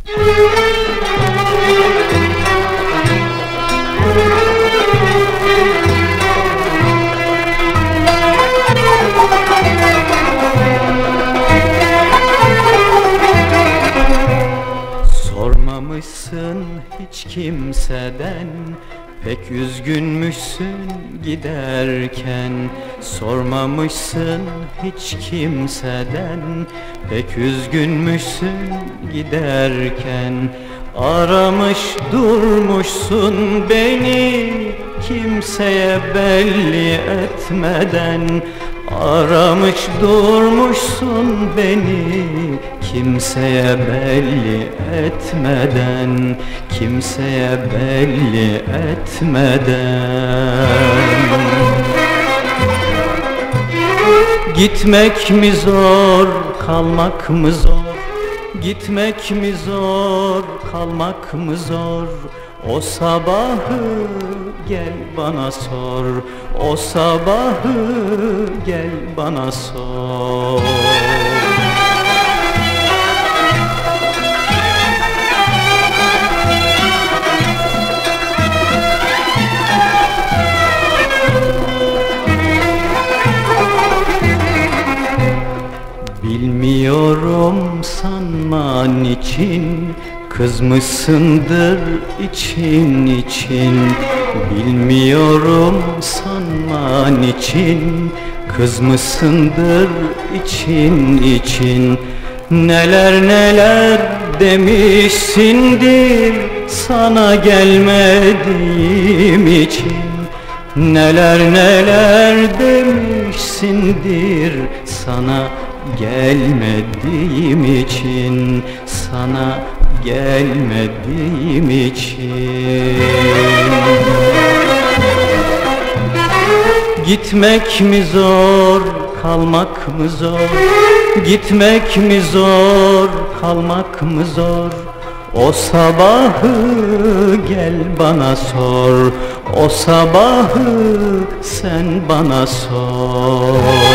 Sormamışsın hiç kimseden, pek üzgünmüşsün giderken. Sormamışsın hiç kimseden, pek üzgünmüşsün giderken. Aramış durmuşsun beni kimseye belli etmeden. Aramış durmuşsun beni kimseye belli etmeden, kimseye belli etmeden. Gitmek mi zor, kalmak mı zor? Gitmek mi zor, kalmak mı zor? O sabahı gel bana sor, o sabahı gel bana sor. Bilmiyorum sanma niçin kızmışsındır için için. Bilmiyorum sanma niçin kızmışsındır için için. Neler neler demişsindir sana gelmediğim için. Neler neler demişsindir sana gelmediğim için, sana gelmediğim için. Gitmek mi zor, kalmak mı zor? Gitmek mi zor, kalmak mı zor? O sabahı gel bana sor, o sabahı sen bana sor.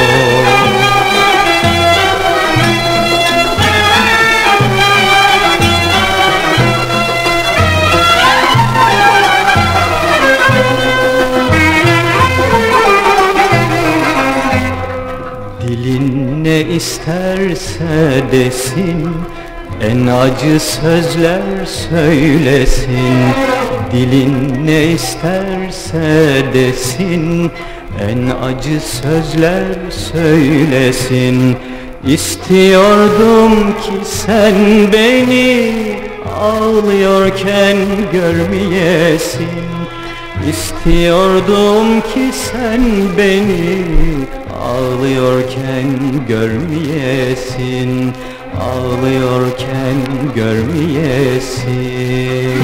Dilin ne isterse desin, en acı sözler söylesin. Dilin ne isterse desin, en acı sözler söylesin. İstiyordum ki sen beni ağlıyorken görmeyesin. İstiyordum ki sen beni ağlıyorken görmeyesin, ağlıyorken görmeyesin.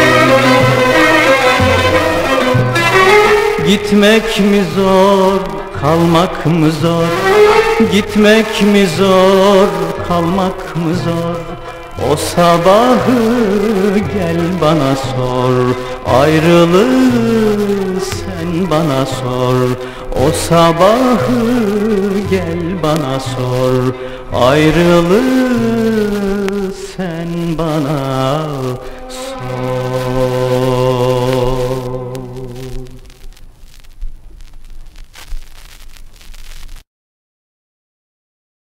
Gitmek mi zor, kalmak mı zor? Gitmek mi zor, kalmak mı zor? O sabahı gel bana sor, ayrılığı sen bana sor. O sabahı gel bana sor, ayrılığı sen bana